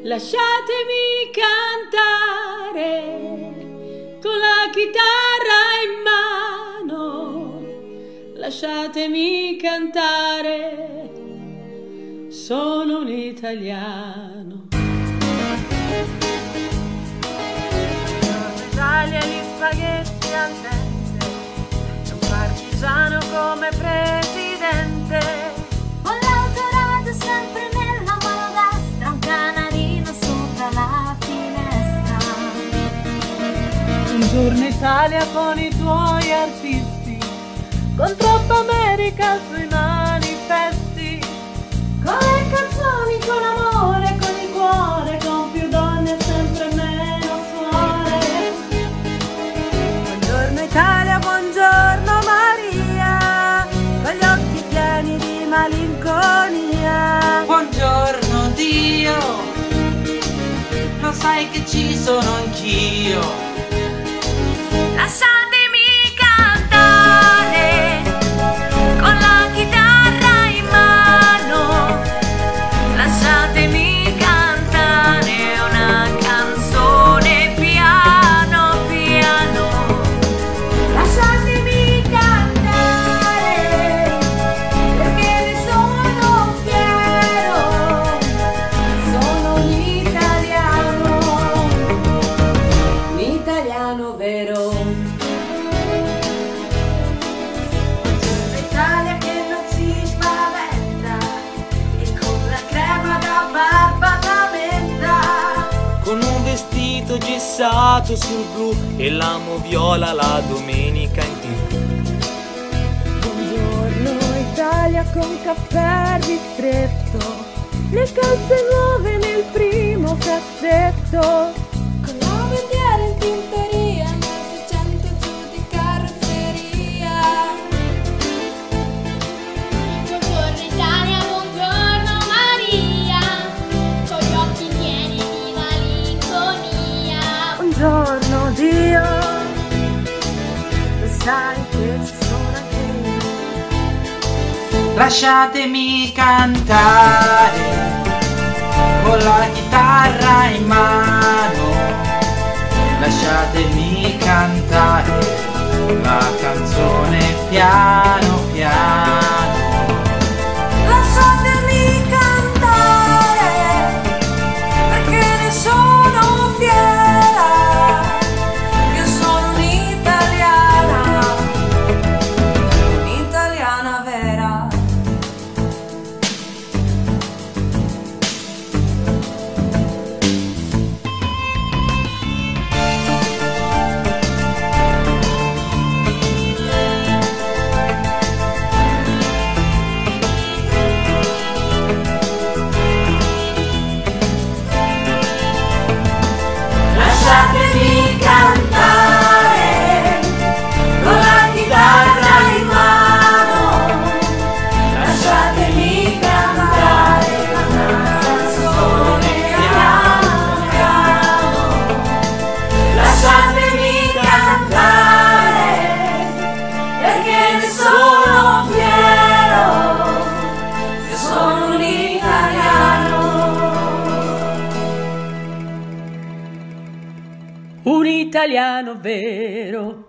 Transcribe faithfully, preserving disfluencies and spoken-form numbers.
Lasciatemi cantare con la chitarra in mano, lasciatemi cantare, sono un italiano. Italia gli spaghetti al dente, un partigiano come presidente. Con l'autoradio sempre nella mano destra, un canarino sopra la finestra. Un giorno Italia con i tuoi artisti, con troppa America sui manifesti, con le canzoni, con amore, con il cuore, con più donne e sempre meno suore. Buongiorno Italia, buongiorno Maria, con gli occhi pieni di malinconia. Buongiorno Dio, lo sai che ci sono anch'io. Lasciatemi cantare con la chitarra in mano, lasciatemi cantare una canzone piano piano. Lasciatemi cantare perché ne sono fiero, sono un italiano, un italiano vero. L'Italia che non si spaventa e con la crema da barba da menta. Con un vestito gessato sul blu e l'amo viola la domenica in tv. Buongiorno Italia con caffè ristretto, le calze nuove nel primo cassetto, Con la bandiera in tintoria, nel seicento giù di carrozzeria. Buongiorno Italia, buongiorno Maria, con gli occhi pieni di malinconia. buongiorno Dio, lo sai che ci sono anche io. Lasciatemi cantare con la chitarra in mano, lasciatemi cantare la canzone piano piano. Lasciatemi cantare perché ne sono fiera, io sono un'italiana, un'italiana vera. Lasciatemi cantare con la chitarra in mano, lasciatemi cantare una canzone piano piano. Lasciatemi cantare perché ne sono fiero, io sono un italiano. Un italiano vero.